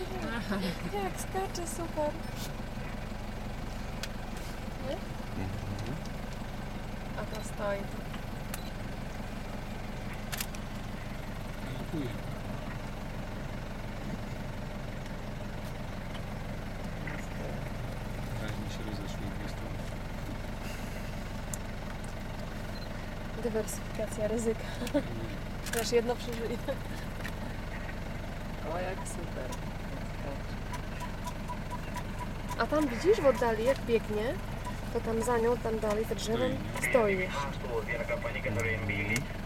Jak skacze, super. Nie? A to stoi. Dziękuję. Zaraz mi się rozeszły dwie strony. Dywersyfikacja ryzyka. Chociaż jedno przeżyje. O, jak super. A tam widzisz w oddali, jak biegnie, to tam za nią, tam dalej, za drzewem stoi.